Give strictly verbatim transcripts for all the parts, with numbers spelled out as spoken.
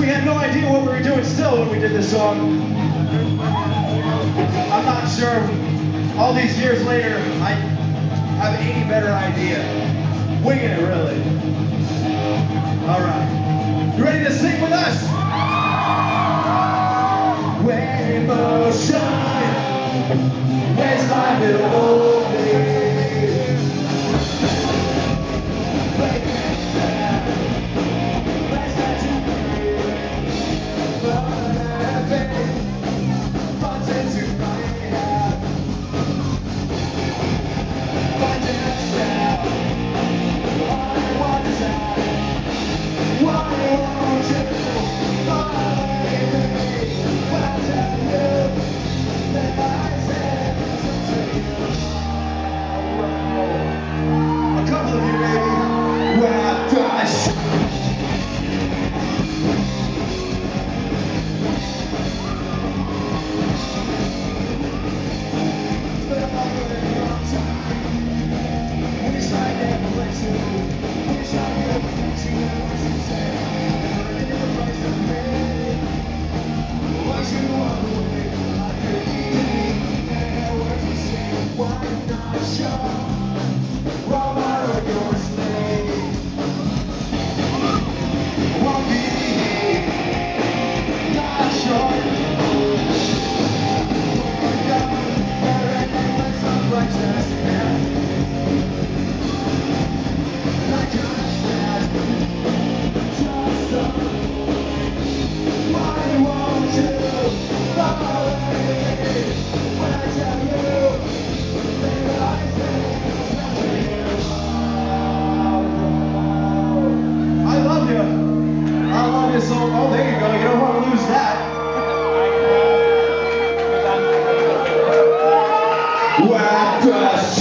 we had no idea what we were doing still when we did this song. I'm not sure. All these years later, I have any better idea. Winging it, really. All right. You ready to sing with us? Rainbow shine. Where's my little old lady? Oh, there you go. You don't want to lose that. Whack us.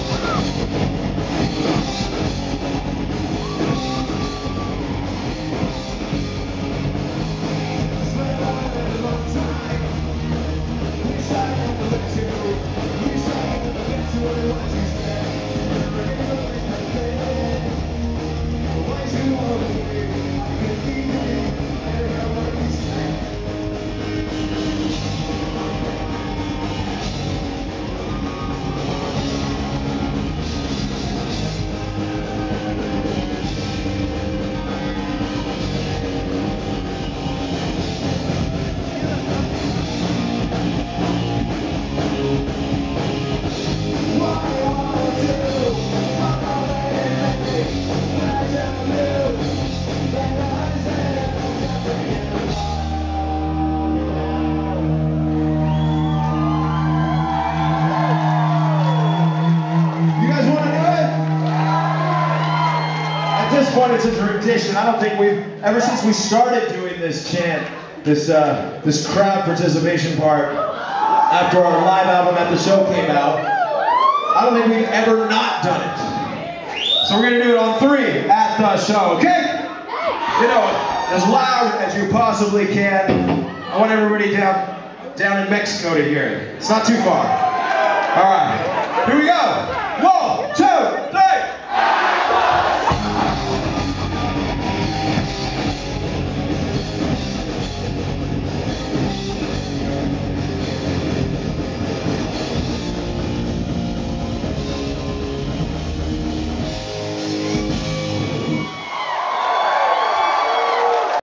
It's a tradition. I don't think we've, ever since we started doing this chant, this uh, this crowd participation part, after our live album at the show came out, I don't think we've ever not done it. So we're going to do it on three at the show, okay? You know, as loud as you possibly can. I want everybody down, down in Mexico to hear it. It's not too far. All right, here we go. One.